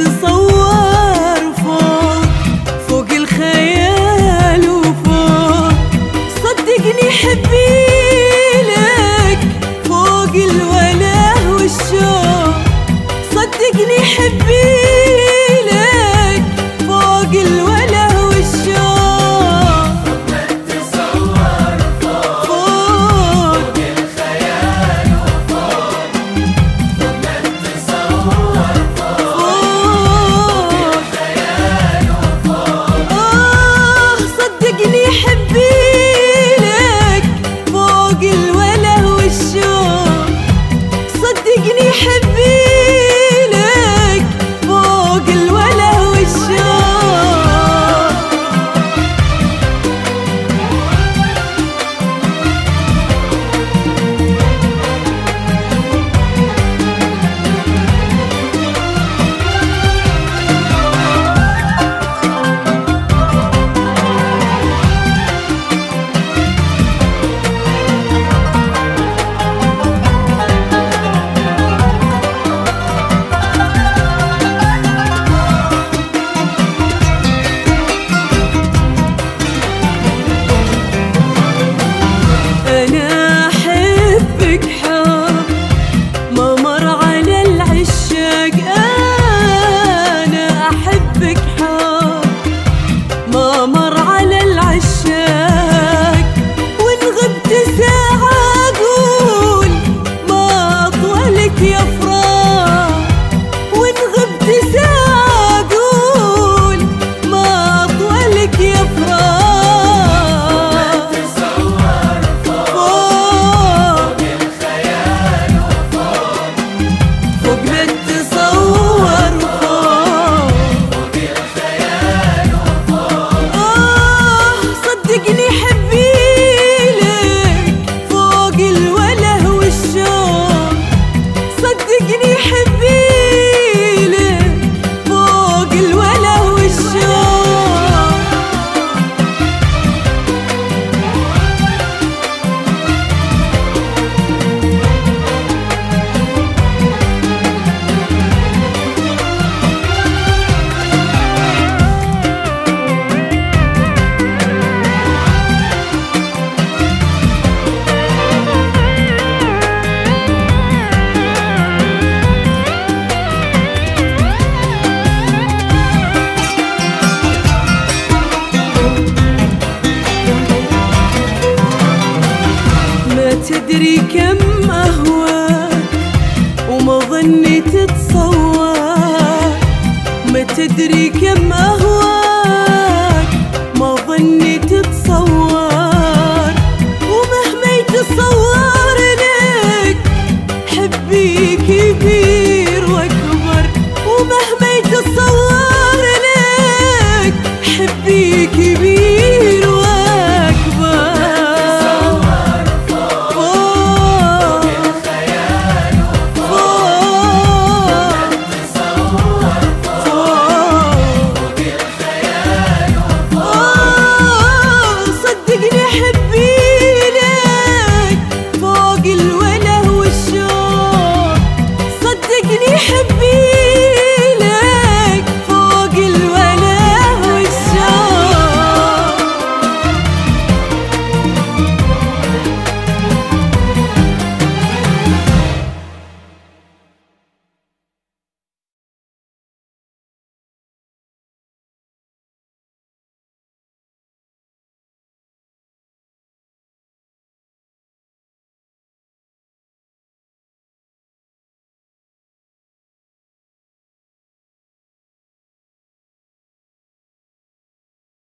تتصور فوق الخيال وفوق، صدقني حبيلك فوق الوله والشوق، صدقني حبيلك فوق الوله والشوق، تتصور فوق الخيال وفوق، تتصور فوق الخيال وفوق، صدقني حبيلك فوق الوله والشوق، صدقني حبيلك فوق الوله والشوق. أنا أحبك حب ما مر على العشاق، أنا أحبك حب ما مر على العشاق، وإن غبت ساعة أقول ما أطولك يا فراق، وإن غبت ساعة أقول ما أطولك يا فراق. صدقني حبيلك فوق الوله والشوق، صدقني حبيلك فوق الوله والشوق. ما تدري كم أهواك وما ظني تتصور، ما تدري كم أهواك